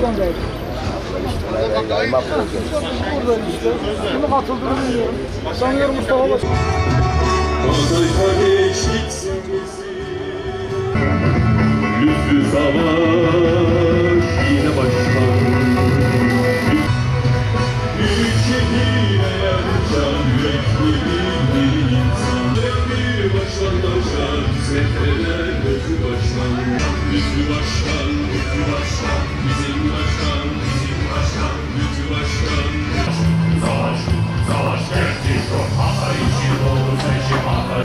Burada işte. Şimdi katıldığını biliyorum. Sanıyorum Mustafa Başkan. Lütfü savaş yine başlar. Büyük şehire yarışan yürekli bir insan. Bir baştan başlar, seferler lütfü başkan. Lütfü başkan, lütfü başkan, bizim başkan, bizim başkan, lütfü başkan. Savaş, savaş geldi, Hatay için doğru seçim Hatay.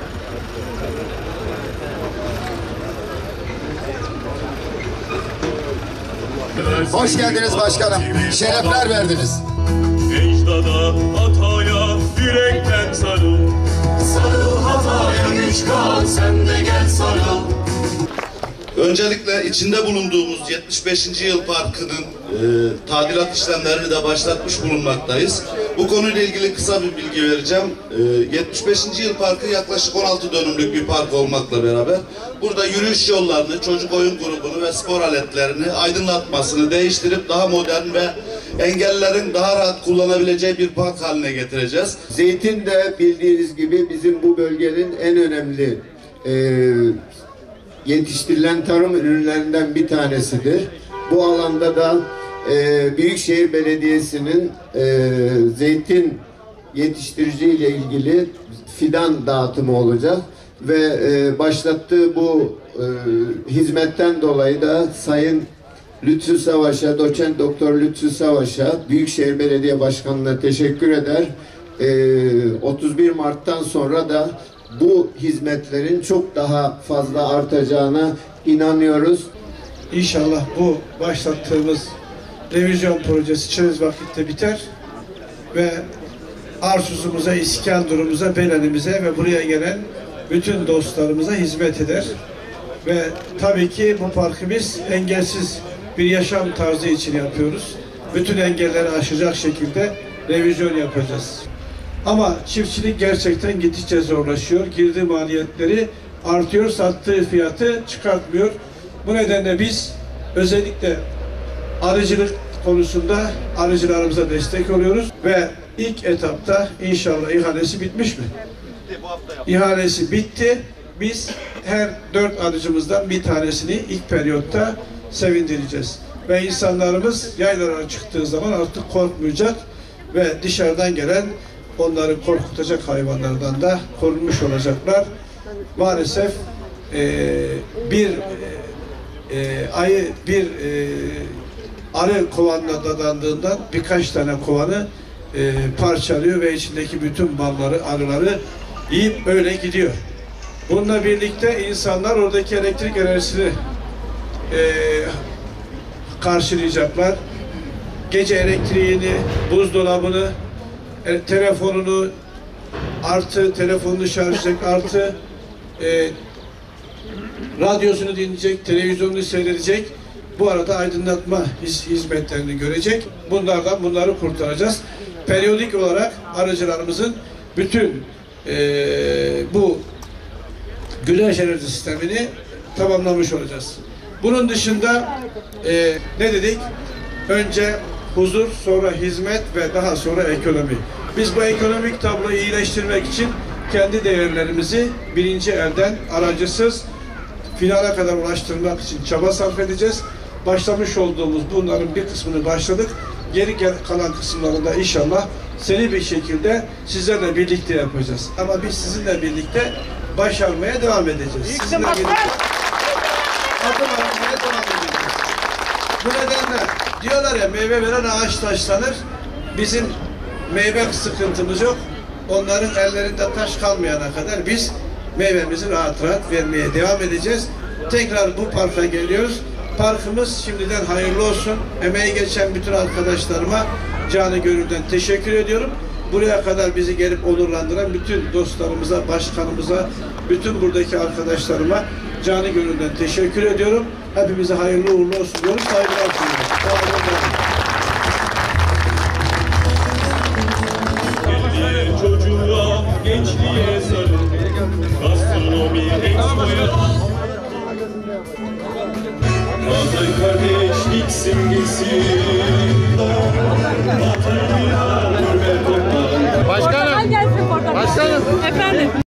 Hoş geldiniz başkanım. Şerefler verdiniz. Ecdada, Hatay'a yürekten sarıl. Sarıl Hatay'a güç kal, sen de gel sarıl. Öncelikle içinde bulunduğumuz 75. Yıl Parkı'nın tadilat işlemlerini de başlatmış bulunmaktayız. Bu konuyla ilgili kısa bir bilgi vereceğim. 75. Yıl Parkı yaklaşık 16 dönümlük bir park olmakla beraber burada yürüyüş yollarını, çocuk oyun grubunu ve spor aletlerini aydınlatmasını değiştirip daha modern ve engellilerin daha rahat kullanabileceği bir park haline getireceğiz. Zeytin de bildiğiniz gibi bizim bu bölgenin en önemli yetiştirilen tarım ürünlerinden bir tanesidir. Bu alanda da Büyükşehir Belediyesi'nin zeytin yetiştirici ile ilgili fidan dağıtımı olacak ve başlattığı bu hizmetten dolayı da Sayın Lütfü Savaş'a, Doçent Doktor Lütfü Savaş'a, Büyükşehir Belediye Başkanı'na teşekkür eder. 31 Mart'tan sonra da bu hizmetlerin çok daha fazla artacağına inanıyoruz. İnşallah bu başlattığımız revizyon projesi çerez vakitte biter ve arzumuza, İskenderun'umuza, Belenimize ve buraya gelen bütün dostlarımıza hizmet eder. Ve tabii ki bu parkı biz engelsiz bir yaşam tarzı için yapıyoruz. Bütün engelleri aşacak şekilde revizyon yapacağız. Ama çiftçilik gerçekten gittikçe zorlaşıyor. Girdi maliyetleri artıyor, sattığı fiyatı çıkartmıyor. Bu nedenle biz özellikle arıcılık konusunda arıcılarımıza destek oluyoruz ve ilk etapta inşallah ihalesi bitmiş mi? İhalesi bitti. Biz her 4 arıcımızdan bir tanesini ilk periyotta sevindireceğiz. Ve insanlarımız yaylalara çıktığı zaman artık korkmayacak ve dışarıdan gelen onları korkutacak hayvanlardan da korunmuş olacaklar. Maalesef arı kovanına dadandığından birkaç tane kovanı parçalıyor ve içindeki bütün balları, arıları yiyip öyle gidiyor. Bununla birlikte insanlar oradaki elektrik enerjisini karşılayacaklar. Gece elektriğini, buzdolabını, telefonunu, artı telefonunu şarj edecek, artı radyosunu dinleyecek, televizyonunu seyredecek. Bu arada aydınlatma hizmetlerini görecek. Bunları kurtaracağız. Periyodik olarak arıcılarımızın bütün bu güneş enerji sistemini tamamlamış olacağız. Bunun dışında ne dedik? Önce huzur, sonra hizmet ve daha sonra ekonomi. Biz bu ekonomik tabloyu iyileştirmek için kendi değerlerimizi birinci elden aracısız finale kadar ulaştırmak için çaba sarf edeceğiz. Başlamış olduğumuz bunların bir kısmını başladık. Geri kalan kısımlarında inşallah seri bir şekilde sizlerle birlikte yapacağız. Ama biz sizinle birlikte başarmaya devam edeceğiz. Sizinle birlikte adım atmaya devam edeceğiz. Bu nedenle diyorlar ya, meyve veren ağaç taşlanır. Bizim meyve sıkıntımız yok. Onların ellerinde taş kalmayana kadar biz meyvemizi rahat rahat vermeye devam edeceğiz. Tekrar bu parka geliyoruz. Parkımız şimdiden hayırlı olsun. Emeği geçen bütün arkadaşlarıma canı gönülden teşekkür ediyorum. Buraya kadar bizi gelip onurlandıran bütün dostlarımıza, başkanımıza, bütün buradaki arkadaşlarıma canı gönülden teşekkür ediyorum. Hepimize hayırlı uğurlu olsun diyoruz. Saygılar sunuyoruz. Çocuğa, gençliğe sarıl. Gastronomi Expo'ya. Hatay kardeşlik simgesi. Başkanım. Efendim.